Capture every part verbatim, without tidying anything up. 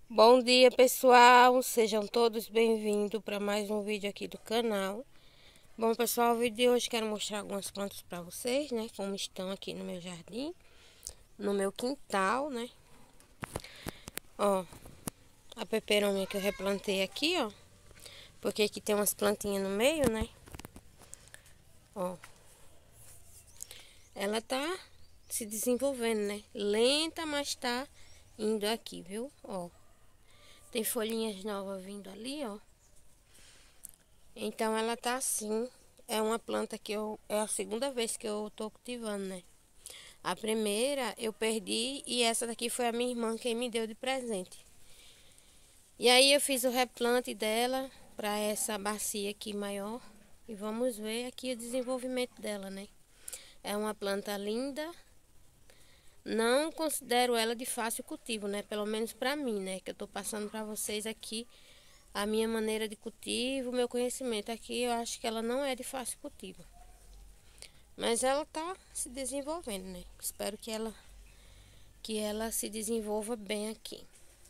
Bom dia, pessoal, sejam todos bem-vindos para mais um vídeo aqui do canal. Bom, pessoal, o vídeo de hoje quero mostrar algumas plantas para vocês, né, como estão aqui no meu jardim, no meu quintal, né. Ó, a peperômia que eu replantei aqui, ó, porque aqui tem umas plantinhas no meio, né. Ó, ela tá se desenvolvendo, né, lenta, mas tá indo aqui, viu, ó. Tem folhinhas novas vindo ali, ó. Então ela tá assim. É uma planta que eu... É a segunda vez que eu tô cultivando, né? A primeira eu perdi e essa daqui foi a minha irmã quem me deu de presente. E aí eu fiz o replante dela pra essa bacia aqui maior. E vamos ver aqui o desenvolvimento dela, né? É uma planta linda. Não considero ela de fácil cultivo, né? Pelo menos pra mim, né? Que eu tô passando pra vocês aqui a minha maneira de cultivo, o meu conhecimento aqui. Eu acho que ela não é de fácil cultivo, mas ela tá se desenvolvendo, né? Espero que ela que ela se desenvolva bem aqui.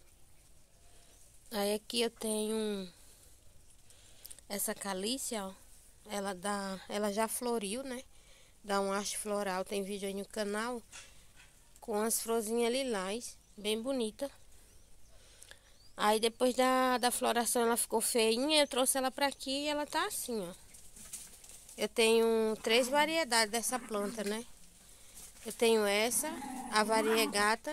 Aí aqui eu tenho essa calícia, ó. Ela dá, ela já floriu, né? Dá um haste floral, tem vídeo aí no canal com as florzinhas lilás, bem bonita. Aí depois da, da floração ela ficou feinha, eu trouxe ela pra aqui e ela tá assim, ó. Eu tenho três variedades dessa planta, né? Eu tenho essa, a variegata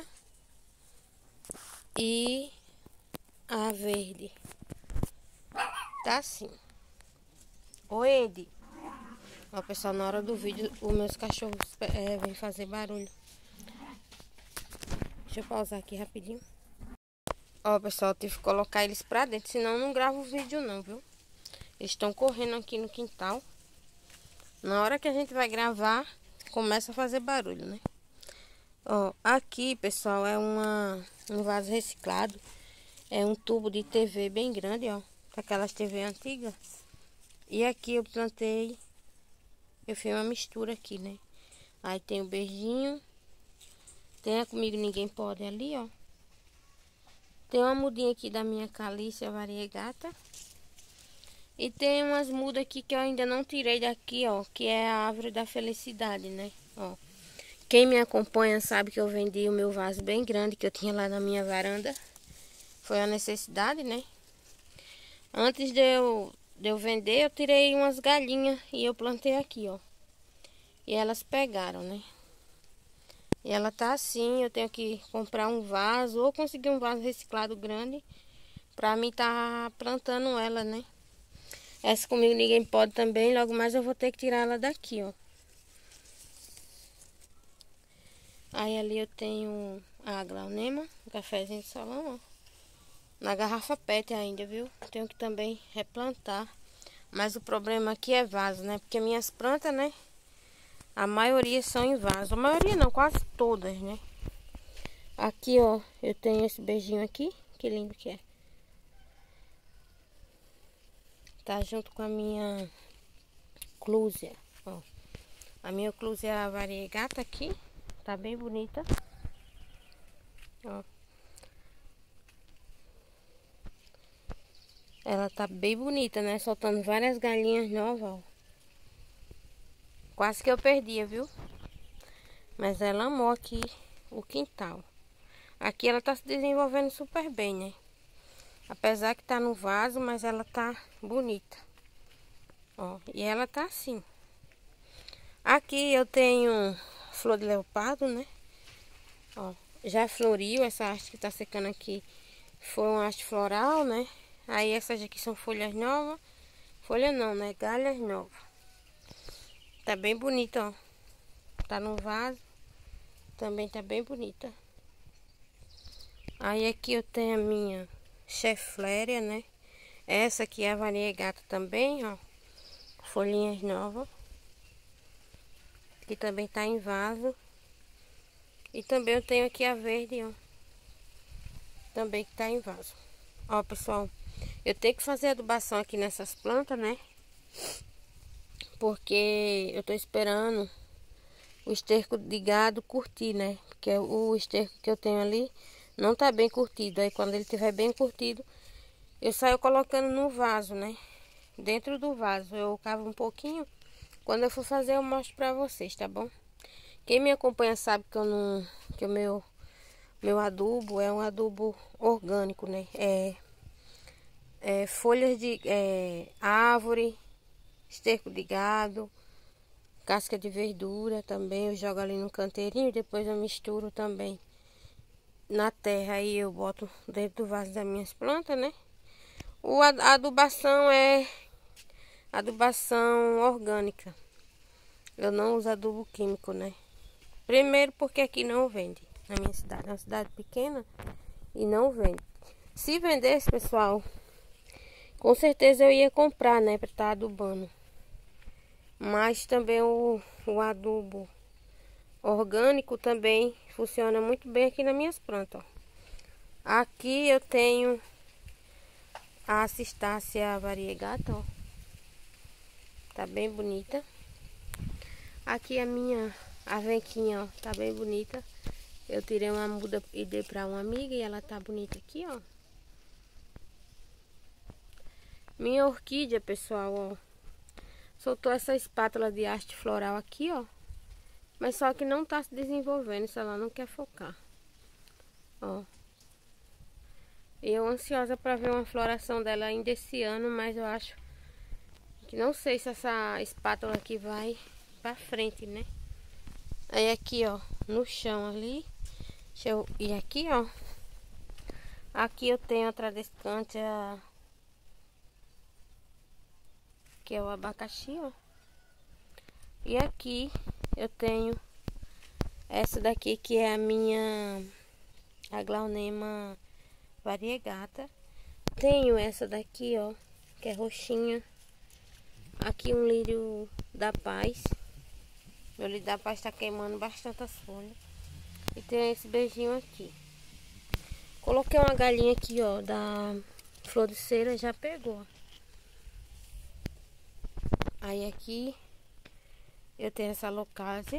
e a verde. Tá assim. Oi, Edi. Ó, pessoal, na hora do vídeo, os meus cachorros é, vêm fazer barulho. Deixa eu pausar aqui rapidinho. Ó, pessoal, eu tive que colocar eles pra dentro, senão eu não gravo o vídeo não, viu? Eles estão correndo aqui no quintal. Na hora que a gente vai gravar, começa a fazer barulho, né? Ó, aqui, pessoal, é uma, um vaso reciclado. É um tubo de T V bem grande, ó. Aquelas T V antigas. E aqui eu plantei. Eu fiz uma mistura aqui, né? Aí tem o beijinho. Tem a Comigo Ninguém Pode ali, ó. Tem uma mudinha aqui da minha Calícia variegata. E tem umas mudas aqui que eu ainda não tirei daqui, ó. Que é a árvore da felicidade, né? Ó. Quem me acompanha sabe que eu vendi o meu vaso bem grande que eu tinha lá na minha varanda. Foi a necessidade, né? Antes de eu, de eu vender, eu tirei umas galinhas e eu plantei aqui, ó. E elas pegaram, né? E ela tá assim, eu tenho que comprar um vaso ou conseguir um vaso reciclado grande pra mim tá plantando ela, né? Essa Comigo Ninguém Pode também, logo mais eu vou ter que tirar ela daqui, ó. Aí ali eu tenho a aglaonema, um cafezinho de salão, ó. Na garrafa pet ainda, viu? Tenho que também replantar. Mas o problema aqui é vaso, né? Porque minhas plantas, né? A maioria são em vaso. A maioria não, quase todas, né? Aqui, ó, eu tenho esse beijinho aqui. Que lindo que é. Tá junto com a minha clúzia, ó. A minha clúzia variegata aqui. Tá bem bonita. Ó. Ela tá bem bonita, né? Soltando várias galinhas novas, ó. Quase que eu perdia, viu? Mas ela amou aqui o quintal. Aqui ela tá se desenvolvendo super bem, né? Apesar que tá no vaso, mas ela tá bonita. Ó, e ela tá assim. Aqui eu tenho flor de leopardo, né? Ó, já floriu. Essa haste que tá secando aqui foi uma haste floral, né? Aí essas aqui são folhas novas. Folha não, né? Galhas novas. Tá bem bonita, ó. Tá no vaso. Também tá bem bonita. Aí aqui eu tenho a minha chefléria, né? Essa aqui é a variegata também, ó. Folhinhas novas. Que também tá em vaso. E também eu tenho aqui a verde, ó. Também que tá em vaso. Ó, pessoal, eu tenho que fazer adubação aqui nessas plantas, né? Porque eu tô esperando o esterco de gado curtir, né? Porque o esterco que eu tenho ali não tá bem curtido. Aí quando ele tiver bem curtido, eu saio colocando no vaso, né? Dentro do vaso. Eu cavo um pouquinho. Quando eu for fazer, eu mostro pra vocês, tá bom? Quem me acompanha sabe que eu não... Que o meu... Meu adubo é um adubo orgânico, né? É... É folhas de é, árvore, esterco de gado, casca de verdura também. Eu jogo ali no canteirinho. Depois eu misturo também na terra. Aí eu boto dentro do vaso das minhas plantas, né? O, a adubação é adubação orgânica. Eu não uso adubo químico, né? Primeiro porque aqui não vende na minha cidade. É uma cidade pequena e não vende. Se vendesse, pessoal, com certeza eu ia comprar, né? Pra estar adubando. Mas também o, o adubo orgânico também funciona muito bem aqui nas minhas plantas, ó. Aqui eu tenho a Cistácea variegata, ó. Tá bem bonita. Aqui a minha avenquinha, ó, tá bem bonita. Eu tirei uma muda e dei pra uma amiga e ela tá bonita aqui, ó. Minha orquídea, pessoal, ó, soltou essa espátula de haste floral aqui, ó. Mas só que não tá se desenvolvendo, se ela não quer focar. Ó. E eu ansiosa pra ver uma floração dela ainda esse ano, mas eu acho que não sei se essa espátula aqui vai pra frente, né? Aí aqui, ó, no chão ali. Deixa eu ir aqui, ó. Aqui eu tenho a Tradescantia, que é o abacaxi, ó. E aqui eu tenho essa daqui, que é a minha Aglaonema variegata. Tenho essa daqui, ó, que é roxinha. Aqui um lírio da paz. Meu lírio da paz tá queimando bastante as folhas. E tem esse beijinho aqui. Coloquei uma galinha aqui, ó, da flor de cera, já pegou. Aí aqui eu tenho essa locásia.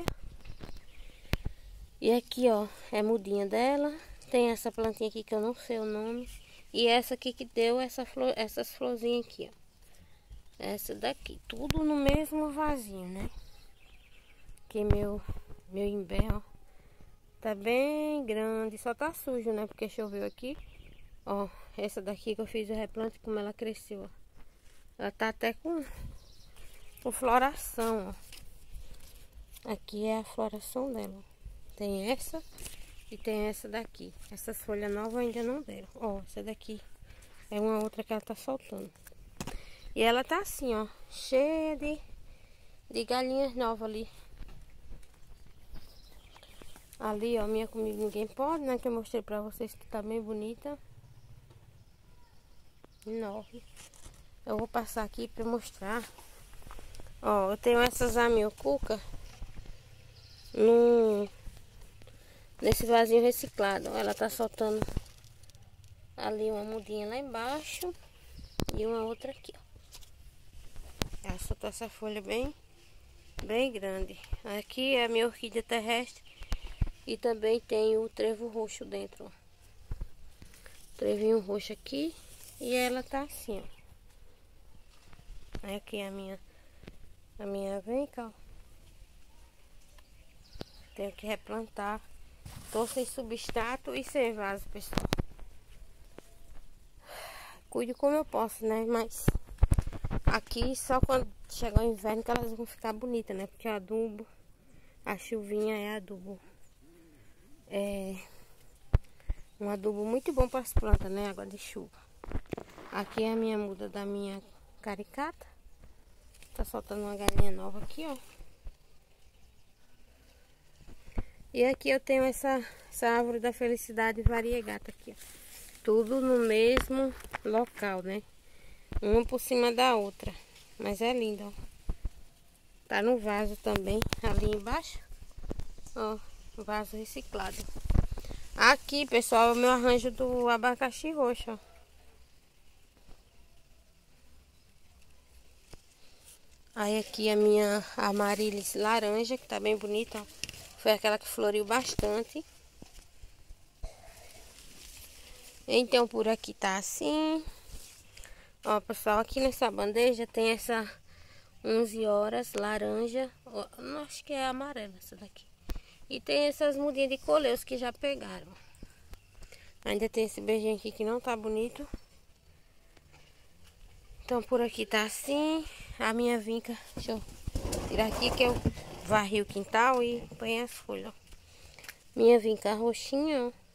E aqui, ó, é mudinha dela. Tem essa plantinha aqui que eu não sei o nome. E essa aqui que deu essa flor, essas florzinhas aqui, ó. Essa daqui. Tudo no mesmo vasinho, né? Aqui meu, meu imbé, ó. Tá bem grande. Só tá sujo, né? Porque choveu aqui. Ó, essa daqui que eu fiz o replante, como ela cresceu, ó. Ela tá até com, com floração, ó. Aqui é a floração dela. Tem essa e tem essa daqui. Essas folhas novas ainda não deram. Ó, essa daqui é uma outra que ela tá soltando. E ela tá assim, ó, cheia de, de galinhas novas ali. Ali, ó, minha comida ninguém pode, né? Que eu mostrei pra vocês que tá bem bonita. Enorme. Eu vou passar aqui pra mostrar. Ó, eu tenho essas amiocuca no... nesse vasinho reciclado. Ó, ela tá soltando ali uma mudinha lá embaixo. E uma outra aqui, ó. Ela soltou essa folha bem, bem grande. Aqui é a minha orquídea terrestre. E também tem o trevo roxo dentro, ó. Trevinho roxo aqui. E ela tá assim, ó. Aí aqui é a minha, a minha venca, ó. Tenho que replantar. Tô sem substrato e sem vaso, pessoal. Cuido como eu posso, né? Mas aqui só quando chegar o inverno que elas vão ficar bonitas, né? Porque adubo, a chuvinha é adubo. É um adubo muito bom para as plantas, né? Água de chuva. Aqui é a minha muda da minha caricata. Tá soltando uma galinha nova aqui, ó. E aqui eu tenho essa, essa árvore da felicidade variegata aqui, ó. Tudo no mesmo local, né? Uma por cima da outra. Mas é linda, ó. Tá no vaso também, ali embaixo. Ó, vaso reciclado. Aqui, pessoal, é o meu arranjo do abacaxi roxo, ó. Aí aqui a minha amaryllis laranja, que tá bem bonita, ó. Foi aquela que floriu bastante. Então, por aqui tá assim. Ó, pessoal, aqui nessa bandeja tem essa onze horas, laranja. Ó, não, acho que é amarela essa daqui. E tem essas mudinhas de coleus que já pegaram. Ainda tem esse beijinho aqui que não tá bonito. Então, por aqui tá assim. A minha vinca, deixa eu tirar aqui que eu varri o quintal e põe as folhas. Minha vinca roxinha, ó.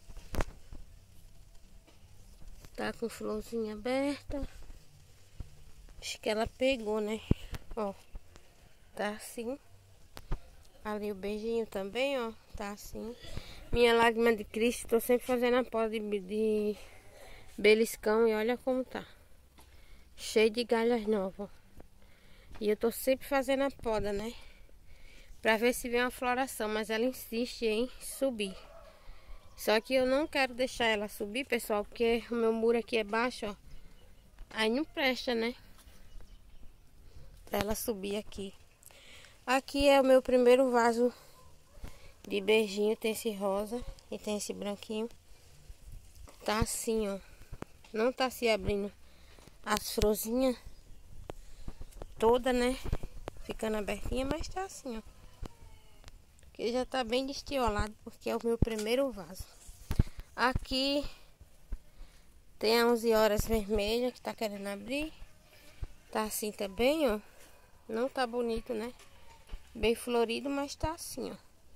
Tá com florzinha aberta. Acho que ela pegou, né? Ó. Tá assim. Ali o beijinho também, ó. Tá assim. Minha lágrima de Cristo, tô sempre fazendo a poda de, de beliscão. E olha como tá. Cheio de galhas novas. E eu tô sempre fazendo a poda, né? Pra ver se vem uma floração. Mas ela insiste em subir. Só que eu não quero deixar ela subir, pessoal, porque o meu muro aqui é baixo, ó. Aí não presta, né? Pra ela subir aqui. Aqui é o meu primeiro vaso de beijinho. Tem esse rosa e tem esse branquinho. Tá assim, ó. Não tá se abrindo as florzinhas toda, né? Ficando abertinha, mas tá assim, ó. Ele já tá bem destiolado, porque é o meu primeiro vaso. Aqui tem a onze horas vermelha que tá querendo abrir. Tá assim também, ó. Não tá bonito, né? Bem florido, mas tá assim, ó.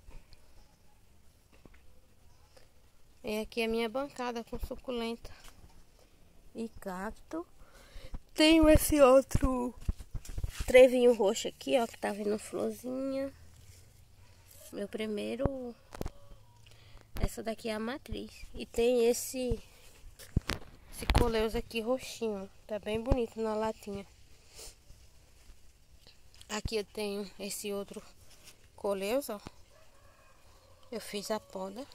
E aqui é a minha bancada com suculenta e cacto. Tenho esse outro trevinho roxo aqui, ó, que tá vindo florzinha. Meu primeiro, essa daqui é a matriz. E tem esse esse coleus aqui roxinho, tá bem bonito na latinha. Aqui eu tenho esse outro coleus, ó. Eu fiz a poda.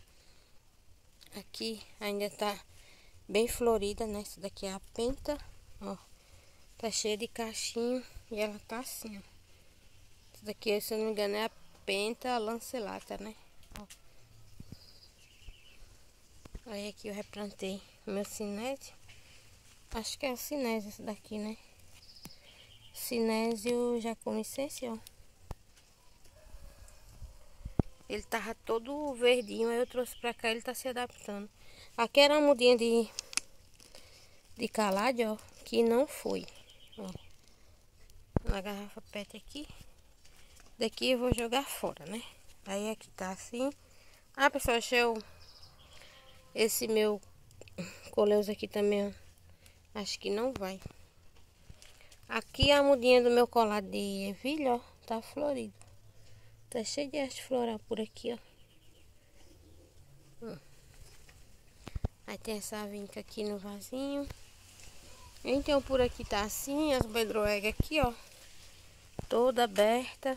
Aqui ainda tá bem florida, né? Essa daqui é a penta, ó. Tá cheia de cachinho e ela tá assim, ó. Essa daqui, se eu não me engano, é a penta lancelata, né? Ó. Aí aqui eu replantei meu cinésio. Acho que é o cinésio esse daqui, né? Cinésio jacomicense, ó. Ele tava todo verdinho, aí eu trouxe pra cá, ele tá se adaptando. Aqui era uma mudinha de de caládio, ó, que não foi, ó. Na garrafa pet aqui. Daqui eu vou jogar fora, né? Aí aqui tá assim. Ah, pessoal, achei eu esse meu coleus aqui também, ó. Acho que não vai. Aqui a mudinha do meu colar de ervilha, ó, tá florido. Tá cheio de haste floral por aqui, ó. Hum. Aí tem essa vinca aqui no vasinho. Então por aqui tá assim, as bedroegas aqui, ó. Toda aberta.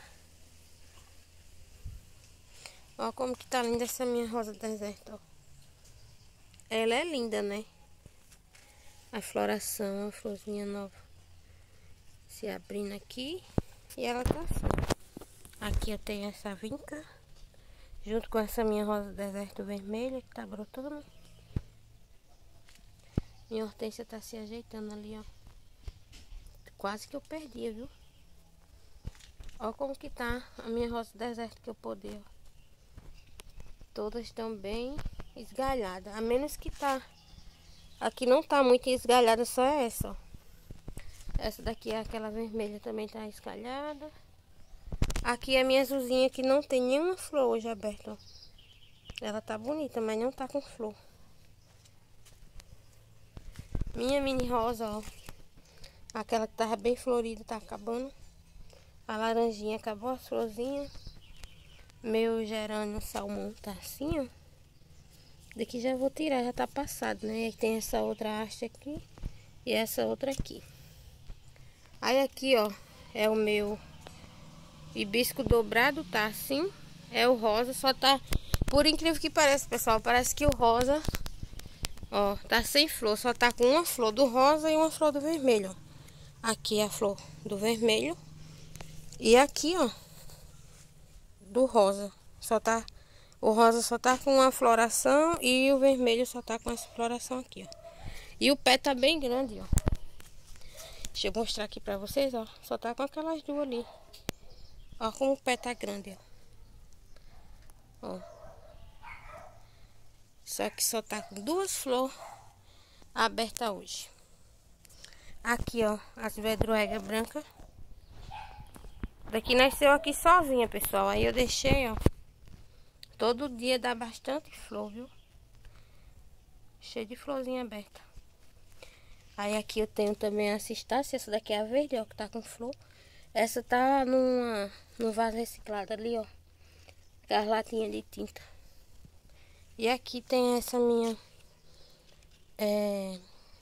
Ó como que tá linda essa minha rosa deserta, ó. Ela é linda, né? A floração, a florzinha nova se abrindo aqui. E ela tá assim. Aqui eu tenho essa vinca, junto com essa minha rosa deserto vermelha que tá brotando. Minha hortência tá se ajeitando ali, ó. Quase que eu perdi, viu? Ó como que tá a minha rosa deserto que eu poder, ó. Todas estão bem esgalhadas. A menos que tá... Aqui não tá muito esgalhada, só essa, ó. Essa daqui é aquela vermelha, também tá esgalhada. Aqui é a minha azulzinha que não tem nenhuma flor hoje aberta, ó. Ela tá bonita, mas não tá com flor. Minha mini rosa, ó. Aquela que tava bem florida tá acabando. A laranjinha acabou as florzinhas. Meu gerânio salmão tá assim, ó. Daqui já vou tirar, já tá passado, né? E tem essa outra haste aqui e essa outra aqui. Aí aqui, ó, é o meu hibisco dobrado, tá assim. É o rosa, só tá... Por incrível que pareça, pessoal, parece que o rosa, ó, tá sem flor. Só tá com uma flor do rosa e uma flor do vermelho, ó. Aqui é a flor do vermelho. E aqui, ó, do rosa. Só tá O rosa só tá com uma floração e o vermelho só tá com essa floração aqui, ó. E o pé tá bem grande, ó. Deixa eu mostrar aqui pra vocês, ó. Só tá com aquelas duas ali. Ó como o pé tá grande, ó. Ó. Só que só tá com duas flores abertas hoje. Aqui, ó, as vedroegas brancas. Daqui nasceu aqui sozinha, pessoal. Aí eu deixei, ó. Todo dia dá bastante flor, viu? Cheio de florzinha aberta. Aí aqui eu tenho também a cistácea. Essa daqui é a verde, ó, que tá com flor. Essa tá numa, num vaso reciclado ali, ó. Com as latinhas de tinta. E aqui tem essa minha... É...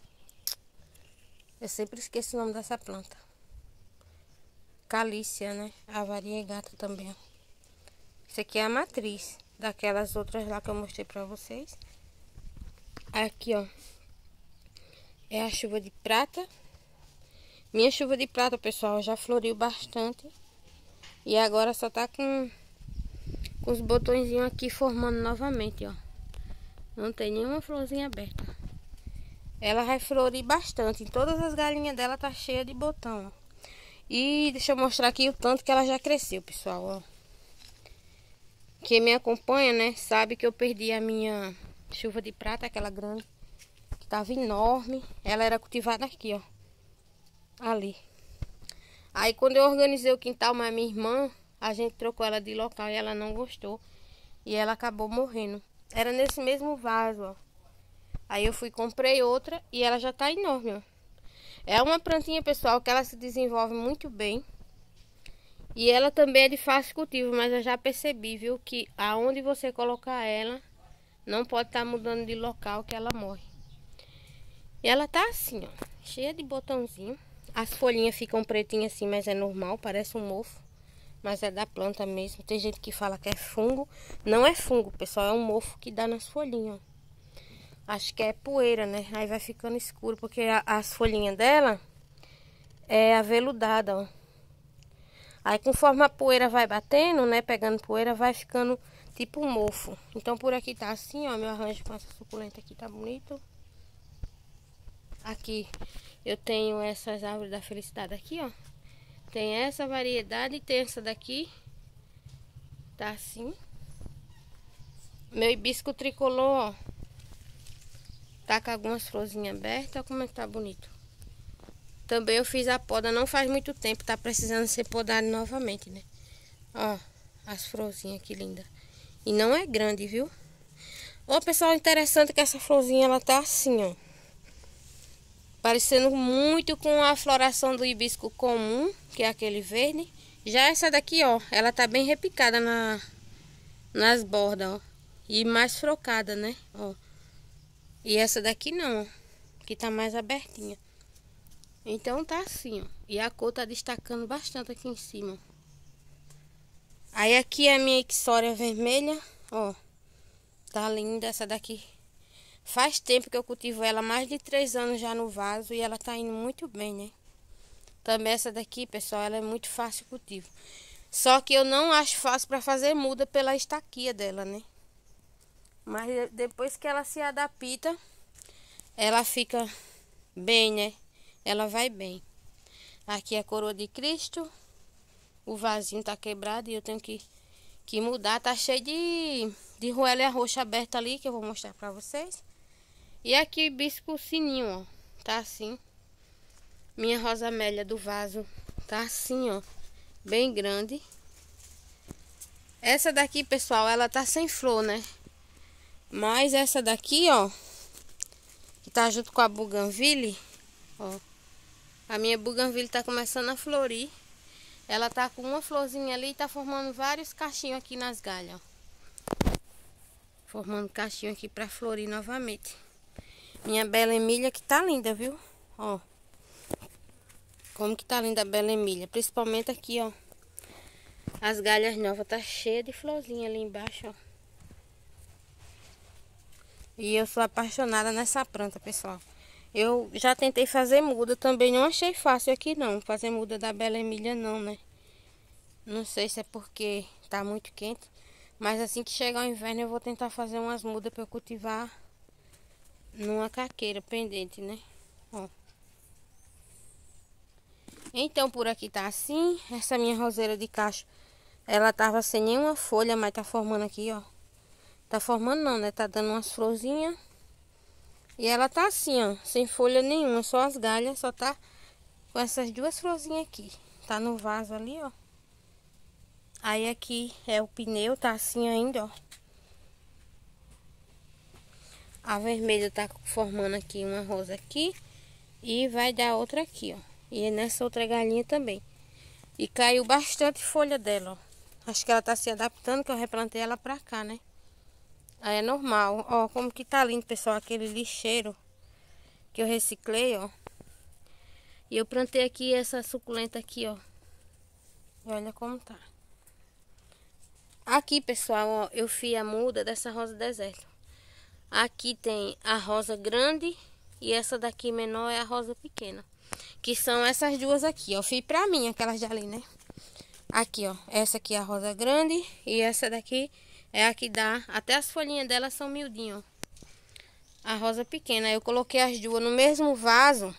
Eu sempre esqueço o nome dessa planta. Calícia, né? A variegata também, ó. Isso aqui é a matriz daquelas outras lá que eu mostrei pra vocês. Aqui, ó. É a chuva de prata. Minha chuva de prata, pessoal, já floriu bastante. E agora só tá com, com os botõezinhos aqui formando novamente, ó. Não tem nenhuma florzinha aberta. Ela vai florir bastante. Em todas as galinhas dela tá cheia de botão, ó. E deixa eu mostrar aqui o tanto que ela já cresceu, pessoal, ó. Quem me acompanha, né, sabe que eu perdi a minha chuva de prata, aquela grande, que tava enorme. Ela era cultivada aqui, ó. Ali. Aí quando eu organizei o quintal, mas minha irmã, a gente trocou ela de local e ela não gostou. E ela acabou morrendo. Era nesse mesmo vaso, ó. Aí eu fui, comprei outra e ela já tá enorme, ó. É uma plantinha, pessoal, que ela se desenvolve muito bem. E ela também é de fácil cultivo, mas eu já percebi, viu, que aonde você colocar ela, não pode estar mudando de local que ela morre. E ela tá assim, ó, cheia de botãozinho. As folhinhas ficam pretinhas assim, mas é normal, parece um mofo. Mas é da planta mesmo. Tem gente que fala que é fungo. Não é fungo, pessoal, é um mofo que dá nas folhinhas, ó. Acho que é poeira, né? Aí vai ficando escuro, porque a, as folhinhas dela é aveludada, ó. Aí conforme a poeira vai batendo, né? Pegando poeira, vai ficando tipo um mofo. Então por aqui tá assim, ó. Meu arranjo com essa suculenta aqui tá bonito. Aqui eu tenho essas árvores da felicidade aqui, ó. Tem essa variedade e tem essa daqui. Tá assim. Meu hibisco tricolor, ó. Tá com algumas florzinhas abertas. Olha como é que tá bonito. Também eu fiz a poda não faz muito tempo. Tá precisando ser podado novamente, né? Ó, as florzinhas que linda. E não é grande, viu? Ó, pessoal, interessante que essa florzinha, ela tá assim, ó. Parecendo muito com a floração do hibisco comum, que é aquele verde. Já essa daqui, ó, ela tá bem repicada na, nas bordas, ó. E mais frocada, né? Ó. E essa daqui não, que tá mais abertinha. Então tá assim, ó. E a cor tá destacando bastante aqui em cima. Aí aqui é a minha ixória vermelha, ó. Tá linda essa daqui. Faz tempo que eu cultivo ela, mais de três anos já no vaso. E ela tá indo muito bem, né? Também essa daqui, pessoal, ela é muito fácil cultivo. Só que eu não acho fácil pra fazer muda pela estaquia dela, né? Mas depois que ela se adapta, ela fica bem, né? Ela vai bem. Aqui é a coroa de Cristo. O vasinho tá quebrado e eu tenho que, que mudar. Tá cheio de, de roélia roxa aberta ali, que eu vou mostrar pra vocês. E aqui o hibisco sininho, ó. Tá assim. Minha rosa amélia do vaso tá assim, ó. Bem grande. Essa daqui, pessoal, ela tá sem flor, né? Mas essa daqui, ó, que tá junto com a buganville, ó. A minha buganville tá começando a florir. Ela tá com uma florzinha ali e tá formando vários cachinhos aqui nas galhas, ó. Formando cachinho aqui pra florir novamente. Minha Bela Emília que tá linda, viu? Ó. Como que tá linda a Bela Emília. Principalmente aqui, ó. As galhas novas tá cheia de florzinha ali embaixo, ó. E eu sou apaixonada nessa planta, pessoal. Eu já tentei fazer muda, também não achei fácil aqui não. Fazer muda da Bela Emília não, né? Não sei se é porque tá muito quente. Mas assim que chegar o inverno eu vou tentar fazer umas mudas para eu cultivar numa caqueira pendente, né? Ó. Então por aqui tá assim. Essa minha roseira de cacho, ela tava sem nenhuma folha, mas tá formando aqui, ó. Tá formando não, né? Tá dando umas florzinhas. E ela tá assim, ó, sem folha nenhuma, só as galhas, só tá com essas duas florzinhas aqui. Tá no vaso ali, ó. Aí aqui é o pneu, tá assim ainda, ó. A vermelha tá formando aqui uma rosa aqui. E vai dar outra aqui, ó. E nessa outra galinha também. E caiu bastante folha dela, ó. Acho que ela tá se adaptando, que eu replantei ela pra cá, né? Aí é normal. Ó, como que tá lindo, pessoal, aquele lixeiro que eu reciclei, ó. E eu plantei aqui essa suculenta aqui, ó. E olha como tá. Aqui, pessoal, ó, eu fiz a muda dessa rosa deserto. Aqui tem a rosa grande e essa daqui menor é a rosa pequena. Que são essas duas aqui, ó. Eu fiz pra mim, aquelas de ali, né? Aqui, ó. Essa aqui é a rosa grande e essa daqui é a que dá. Até as folhinhas dela são miudinhas, ó. A rosa pequena. Eu coloquei as duas no mesmo vaso,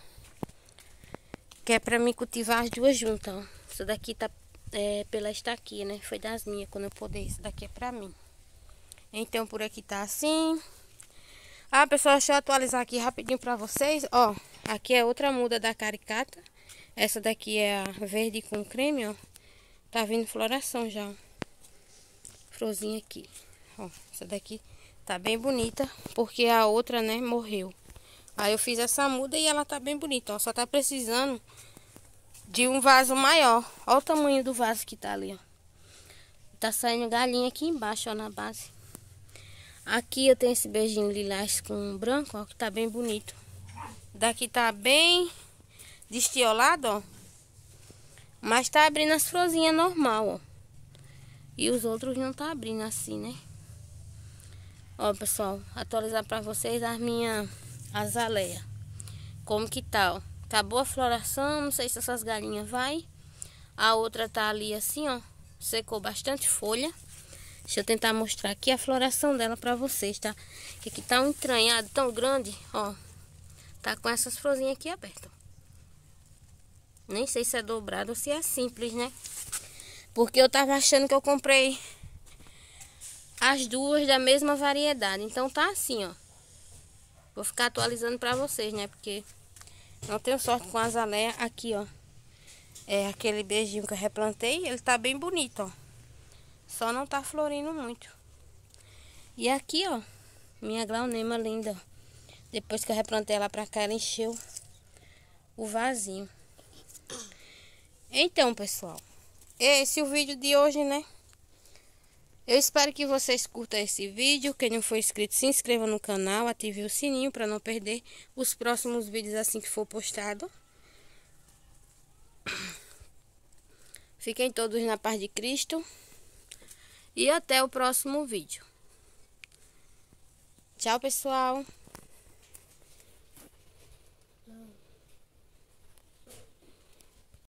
que é pra mim cultivar as duas juntas, ó. Essa daqui tá é, pela estaquia, né? Foi das minhas quando eu podei. Essa daqui é pra mim. Então por aqui tá assim. Ah, pessoal, deixa eu atualizar aqui rapidinho pra vocês. Ó, aqui é outra muda da caricata. Essa daqui é a verde com creme, ó. Tá vindo floração já, ó. Florzinha aqui. Ó, essa daqui tá bem bonita, porque a outra, né, morreu. Aí eu fiz essa muda e ela tá bem bonita, ó. Só tá precisando de um vaso maior. Ó o tamanho do vaso que tá ali, ó. Tá saindo galinha aqui embaixo, ó, na base. Aqui eu tenho esse beijinho lilás com branco, ó, que tá bem bonito. Daqui tá bem destiolado, ó. Mas tá abrindo as florzinhas normal, ó. E os outros não tá abrindo assim, né? Ó, pessoal, atualizar pra vocês as minhas azaleias. Como que tá, ó. Tá boa a floração, não sei se essas galinhas vai. A outra tá ali assim, ó. Secou bastante folha. Deixa eu tentar mostrar aqui a floração dela pra vocês, tá? Que aqui tá um entranhado tão grande, ó. Tá com essas florzinhas aqui abertas. Nem sei se é dobrado ou se é simples, né? Porque eu tava achando que eu comprei as duas da mesma variedade. Então tá assim, ó. Vou ficar atualizando pra vocês, né? Porque não tenho sorte com a azaleia. Aqui, ó. É aquele beijinho que eu replantei. Ele tá bem bonito, ó. Só não tá florindo muito. E aqui, ó. Minha glaunema linda. Depois que eu replantei ela pra cá, ela encheu o vasinho. Então, pessoal. Esse é o vídeo de hoje, né? Eu espero que vocês curtam esse vídeo. Quem não for inscrito, se inscreva no canal. Ative o sininho para não perder os próximos vídeos assim que for postado. Fiquem todos na paz de Cristo. E até o próximo vídeo. Tchau, pessoal.